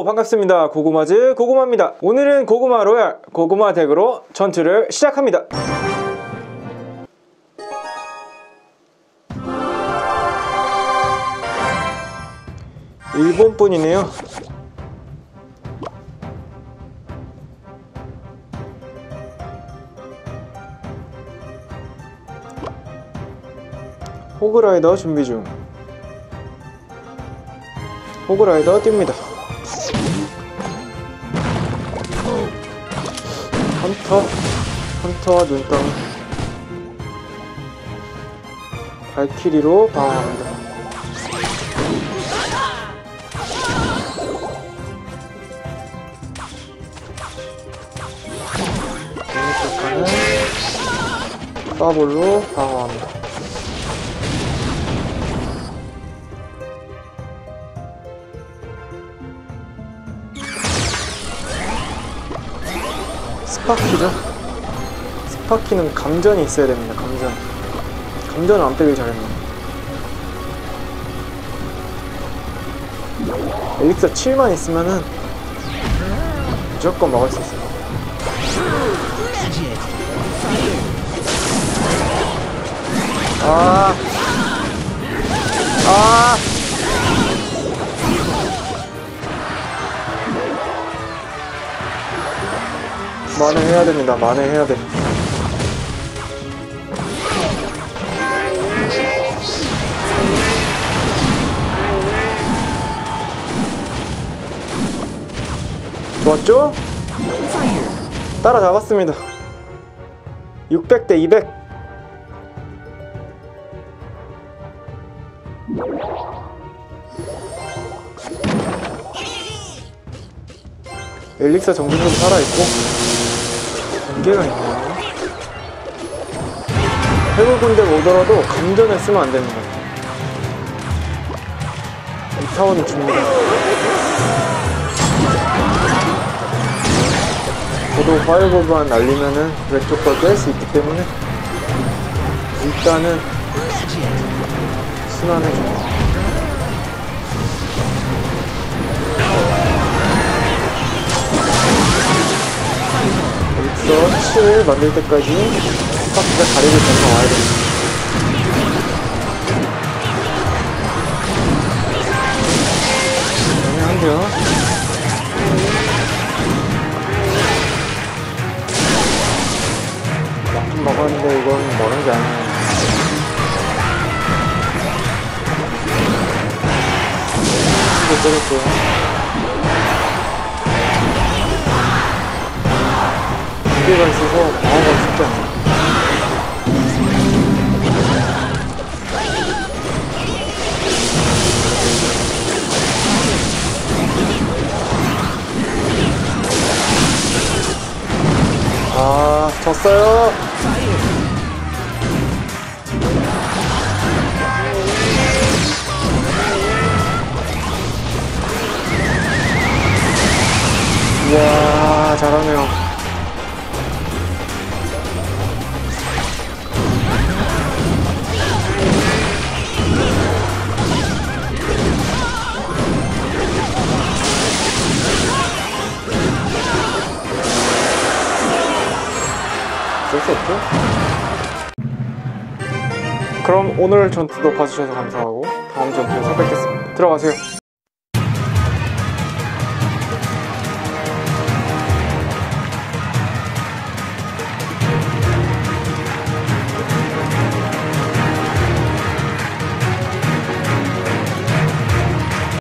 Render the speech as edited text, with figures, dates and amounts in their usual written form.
헬로 반갑습니다. 고구마즈 고구마입니다. 오늘은 고구마 로얄 고구마 덱으로 전투를 시작합니다. 일본 분이네요. 호그라이더 준비 중. 호그라이더 뜁니다. 헌터와 눈덩이. 발키리로 방어합니다. 이쪽가는 파볼로 방어합니다. 스파키죠? 스파키는 감전이 있어야 됩니다. 감전을 안 빼길 잘했네. 엘릭서 7만 있으면은 무조건 막을 수 있어요. 만회해야 됩니다. 만회해야 돼. 좋았죠? 따라잡았습니다. 600대 200. 엘릭서 정신도 살아있고 단계가 있네요. 해골 군대가 오더라도 감전을 쓰면 안 됩니다. 이 타워는 줍니다. 저도 파이어볼만 날리면은 왼쪽 걸 뺄 수 있기 때문에 일단은 순환해줍니다. 여기서 7 만들 때까지 스파크가 다리를 건너와야 됩니다. 애매한데요? 좀 먹었는데 이건 먹은 게 아니에요. 이거 때렸고요. 무게가 있어서 방어가 쉽지 않아요. 졌어요. 이야, 잘하네요. 어쩔 수 없죠? 그럼 오늘 전투도 봐주셔서 감사하고 다음 전투에서 뵙겠습니다. 들어가세요.